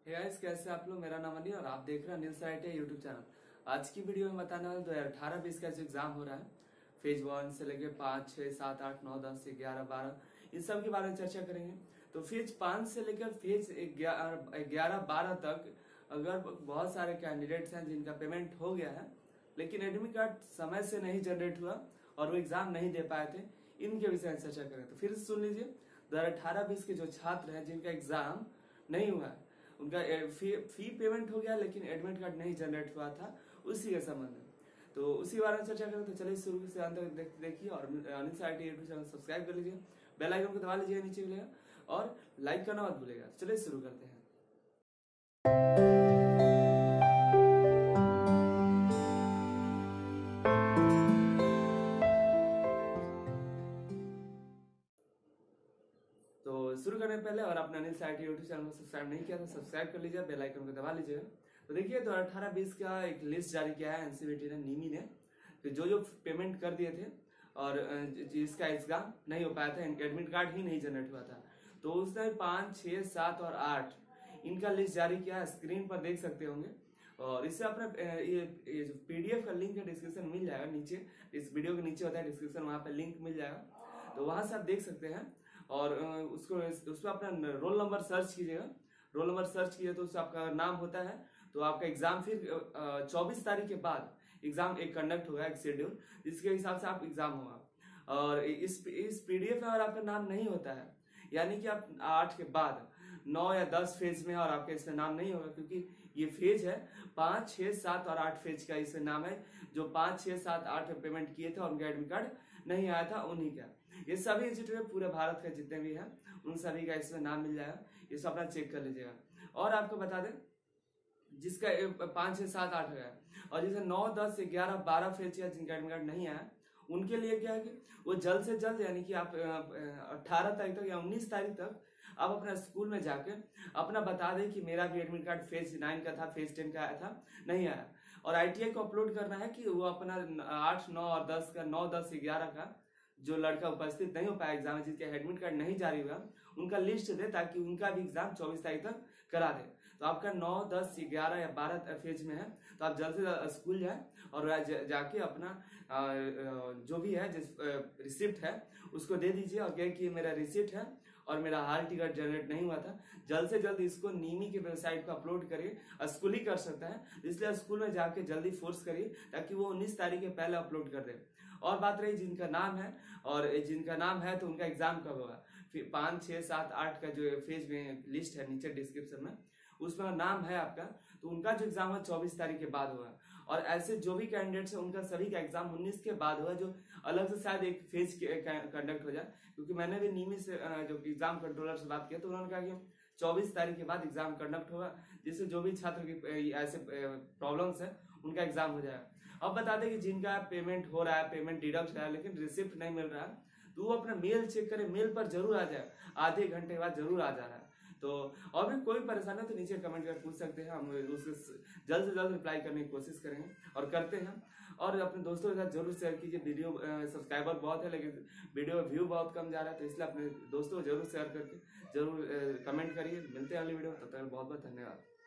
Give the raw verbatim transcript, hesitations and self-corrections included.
Hey guys, कैसे आप लोग। मेरा नाम अनिल और आप देख रहे हैं अनिल साइट है यूट्यूब चैनल। आज की वीडियो में बताने वाला दो हजार अठारह बीस का जो एग्जाम हो रहा है, फेज वन से लेके पाँच छः सात आठ नौ दस ग्यारह बारह इन सब के बारे में चर्चा करेंगे। तो फेज पाँच से लेकर फेज ग्यारह बारह तक अगर बहुत सारे कैंडिडेट्स हैं जिनका पेमेंट हो गया है लेकिन एडमिट कार्ड समय से नहीं जनरेट हुआ और वो एग्जाम नहीं दे पाए थे, इनके विषय में चर्चा करें। तो फिर सुन लीजिए, दो हजार अठारह बीस के जो छात्र हैं जिनका एग्जाम नहीं हुआ है, उनका फी, फी पेमेंट हो गया लेकिन एडमिट कार्ड नहीं जनरेट हुआ था, उसी के संबंध में तो उसी बारे में चर्चा करें। तो चलिए शुरू से अंत तक देखिए और अनिल सा I T YouTube channel subscribe कर लीजिए, बेल आइकन को दबा लीजिए नीचे मिलेगा और लाइक करना मत भूलिएगा। चलिए शुरू करते हैं। तो शुरू करने से पहले अगर आपने अनिल सा आई टी यूट्यूब चैनल को सब्सक्राइब नहीं किया तो सब्सक्राइब कर लीजिए, बेल आइकन को दबा लीजिए। तो देखिए, दो हजार अठारह बीस का एक लिस्ट जारी किया है एनसीवीटी ने, नीमी ने, तो जो जो पेमेंट कर दिए थे और जिसका एग्जाम नहीं हो पाया था, एडमिट कार्ड ही नहीं जनरेट हुआ था, तो उसने पाँच छः सात और आठ इनका लिस्ट जारी किया है, स्क्रीन पर देख सकते होंगे। और इससे अपना ये, ये जो पीडीएफ का लिंक है डिस्क्रिप्शन मिल जाएगा नीचे, इस वीडियो के नीचे होता है डिस्क्रिप्शन, वहां पे लिंक मिल जाएगा, तो वहां से आप देख सकते हैं। और उसको उस पर अपना रोल नंबर सर्च कीजिएगा, रोल नंबर सर्च कीजिए तो उससे आपका नाम होता है, तो आपका एग्जाम फिर चौबीस तारीख के बाद एग्जाम एक कंडक्ट होगा, एक शेड्यूल, जिसके हिसाब से आप एग्जाम होगा। और इस इस पीडीएफ में अगर आपका नाम नहीं होता है, यानी कि आप आठ के बाद नौ या दस फेज में और आपका इसमें नाम नहीं होगा, क्योंकि ये फेज है पाँच छः सात और आठ फेज का इसमें नाम है। जो पाँच छः सात आठ पेमेंट किए थे और उनका एडमिट कार्ड नहीं आया था उन्हीं का, ये सभी इंस्टीट्यूट पूरे भारत के जितने भी हैं उन सभी का इसमें नाम मिल जाएगा, ये सब अपना चेक कर लीजिएगा। और आपको बता दें, जिसका पाँच छः सात आठ है और जिसे नौ दस ग्यारह बारह फेज या जिनका एडमिट कार्ड नहीं आया, उनके लिए क्या है कि वो जल्द से जल्द, यानी कि आप अठारह तारीख तक या उन्नीस तारीख तक आप अपना स्कूल में जाके अपना बता दें कि मेरा भी एडमिट कार्ड फेज नाइन का था, फेज टेन का आया था, नहीं आया। और आईटीआई को अपलोड करना है कि वो अपना आठ नौ और दस का, नौ दस ग्यारह का जो लड़का उपस्थित नहीं हो पाया एग्जाम में, जिसका एडमिट कार्ड नहीं जारी हुआ, उनका लिस्ट दे ताकि उनका भी एग्जाम चौबीस तारीख तक करा दे। तो आपका नौ दस ग्यारह या बारह फेज में है, तो आप जल्द से स्कूल जाए और जाके अपना जो भी है जिस रिसिप्ट है उसको दे दीजिए और कहे कि मेरा रिसिप्ट है और मेरा हाल टिकट जनरेट नहीं हुआ था। जल्द से जल्द इसको नीमी के वेबसाइट पर अपलोड करिए, स्कूल ही कर सकता है, इसलिए स्कूल में जाके जल्दी फोर्स करिए ताकि वो उन्नीस तारीख के पहले अपलोड कर दे। और बात रही जिनका नाम है, और जिनका नाम है तो उनका एग्जाम कब होगा, फिर पाँच छः सात आठ का जो फेज में लिस्ट है नीचे डिस्क्रिप्शन में, उसमें नाम है आपका, तो उनका जो एग्जाम है चौबीस तारीख के बाद होगा। और ऐसे जो भी कैंडिडेट्स है उनका सभी का एग्जाम उन्नीस के बाद होगा, जो अलग से शायद एक फेज कंडक्ट हो जाए, क्योंकि मैंने भी नीमी से जो एग्जाम कंट्रोलर से बात किया तो उन्होंने कहा कि चौबीस तारीख के बाद एग्जाम कंडक्ट होगा, जिससे जो भी छात्र की ऐसे प्रॉब्लम्स है उनका एग्जाम हो जाएगा। अब बता दें कि जिनका पेमेंट हो रहा है, पेमेंट डिडक्ट है लेकिन रिसिप्ट नहीं मिल रहा है, तो वो अपना मेल चेक करे, मेल पर जरूर आ जाए, आधे घंटे के बाद जरूर आ जा रहा है। तो और भी कोई परेशानी है तो नीचे कमेंट कर पूछ सकते हैं, हम उसके जल्द से जल्द रिप्लाई करने की कोशिश करेंगे और करते हैं। और अपने दोस्तों के साथ जरूर शेयर कीजिए, वीडियो सब्सक्राइबर बहुत है लेकिन वीडियो व्यू बहुत कम जा रहा है, तो इसलिए अपने दोस्तों को जरूर शेयर करके जरूर कमेंट करिए। मिलते हैं अगली वीडियो में, तब तक बहुत बहुत धन्यवाद।